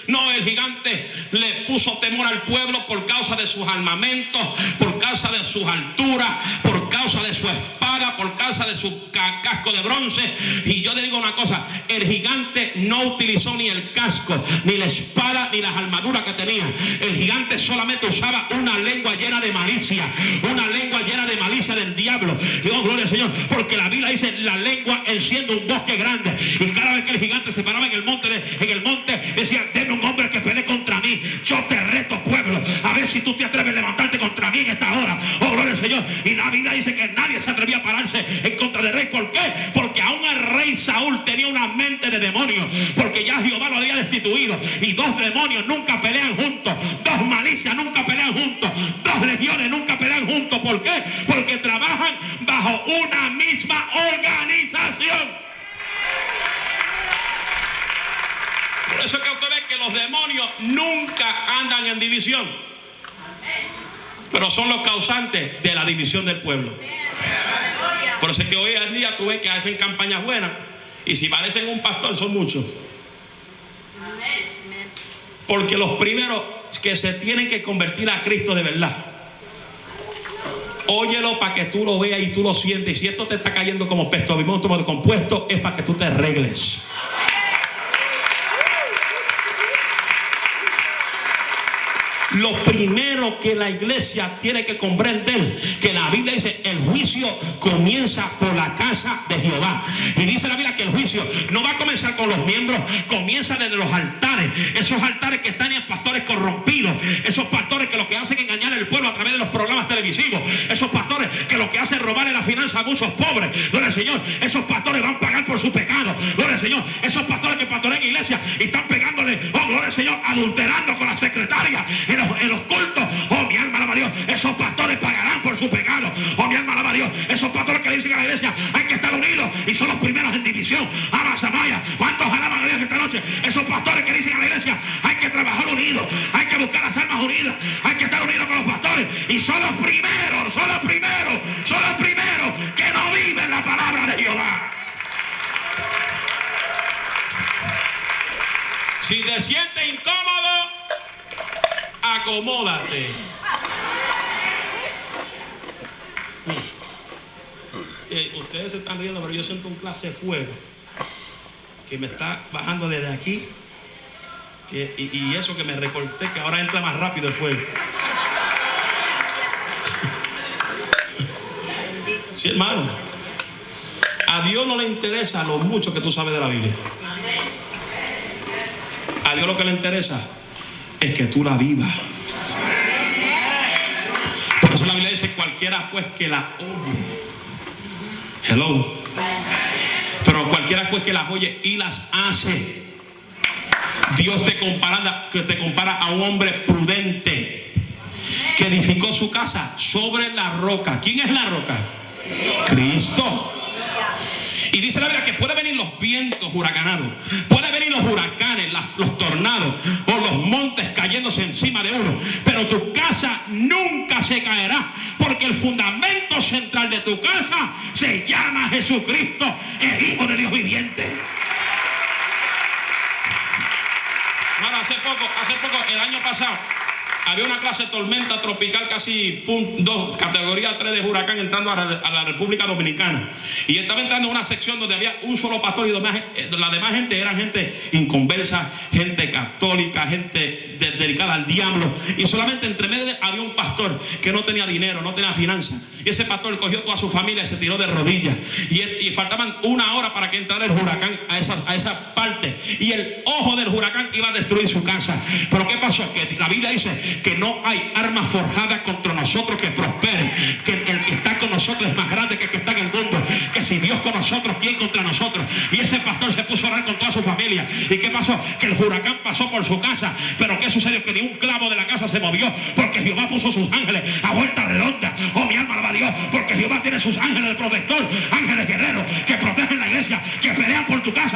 No, el gigante le puso temor al pueblo por causa de sus armamentos, por causa de sus alturas, por causa de su espada, por causa de su casco de bronce. Y yo le digo una cosa, el gigante no utilizó ni el casco, ni la espada, ni las armaduras que tenía. El gigante solamente usaba una lengua llena de malicia, una lengua llena de malicia del diablo. Digo, gloria al Señor, porque la Biblia dice, la lengua enciende un bosque grande. Y cada vez que el gigante se paraba en el monte, decía, denme un hombre que pelee contra mí. Yo te reto, pueblo, a ver si tú te atreves a levantarte contra mí en esta hora. Oh, gloria al Señor. Y la Biblia dice que nadie se atrevía a pararse en contra del rey. ¿Por qué? Porque aún el rey Saúl tenía una mente de demonio, porque ya Jehová lo había destituido. Y dos demonios nunca pelean juntos, dos malicias nunca pelean juntos, dos legiones nunca pelean juntos. ¿Por qué? Porque trabajan bajo una misma organización. Por eso es que usted ve que los demonios nunca andan en división, pero son los causantes de la división del pueblo. Por eso es que hoy en día tú ves que hacen campañas buenas, y si parecen un pastor son muchos. Porque los primeros que se tienen que convertir a Cristo de verdad, óyelo para que tú lo veas y tú lo sientes. Y si esto te está cayendo como pesto de compuesto, es para que tú te arregles. Lo primero que la iglesia tiene que comprender, que la Biblia dice, el juicio comienza por la casa de Jehová. Y dice la Biblia que el juicio no va a comenzar con los miembros, comienza desde los altares. Esos altares que están en pastores corrompidos, esos pastores que lo que hacen es engañar al pueblo a través de los programas televisivos, esos pastores que lo que hacen es robarle la finanza a muchos pobres. Gloria al Señor, esos pastores van a pagar por su pecado. Gloria al Señor, esos pastores que pastorean iglesia y están pegándole, oh gloria al Señor, adulterando con la secretaria en los cultos. Oh, mi alma alaba a Dios, esos pastores pagarán por su pecado. Oh, mi alma alaba a Dios, esos pastores que le dicen a la iglesia, hay que estar unidos, y son los primeros en división. Ama Samaya, ¿cuántos alaban a Dios esta noche? Esos pastores que dicen a la iglesia, hay que trabajar unidos, hay que buscar las almas unidas, hay que estar unidos con los pastores, y son los primeros que no viven la palabra de Jehová. Si te sientes incómodo, acomódate. Ustedes se están riendo, pero yo siento un clase de fuego que me está bajando desde aquí, y eso que me recorté, que ahora entra más rápido el fuego. Sí, hermano, a Dios no le interesa lo mucho que tú sabes de la Biblia. A Dios lo que le interesa es que tú la vivas. Por eso la Biblia dice, cualquiera pues que la oye. Hello. Pero cualquiera pues que las oye y las hace. Dios te compara a un hombre prudente que edificó su casa sobre la roca. ¿Quién es la roca? Cristo. Y dice la Biblia que puede venir los vientos huracanados, puede venir los huracanes, los tornados, o los montes cayéndose encima de uno, pero tu casa nunca se caerá, porque el fundamento central de tu casa se llama Jesucristo, el Hijo de Dios viviente. Bueno, hace poco, el año pasado, había una clase de tormenta tropical casi 2, categoría 3 de huracán entrando a la República Dominicana. Y estaba entrando en una sección donde había un solo pastor y la demás gente eran gente inconversa, gente católica, gente dedicada al diablo. Y solamente entre medio había un pastor que no tenía dinero, no tenía finanzas. Y ese pastor cogió toda su familia y se tiró de rodillas. Y faltaban 1 hora para que entrara el huracán a esa parte. Y el ojo del huracán iba a destruir su casa. Pero ¿qué pasó? Que la Biblia dice que no hay arma forjada contra nosotros que prospere, que el que está con nosotros es más grande que el que está en el mundo, que si Dios con nosotros, ¿quién contra nosotros? Y ese pastor se puso a orar con toda su familia. ¿Y qué pasó? Que el huracán pasó por su casa, pero ¿qué sucedió? Que ni un clavo de la casa se movió, porque Jehová puso sus ángeles a vuelta redonda. Oh, mi alma alaba a Dios, porque Jehová tiene sus ángeles de protector, ángeles guerreros que protegen la iglesia, que pelean por tu casa,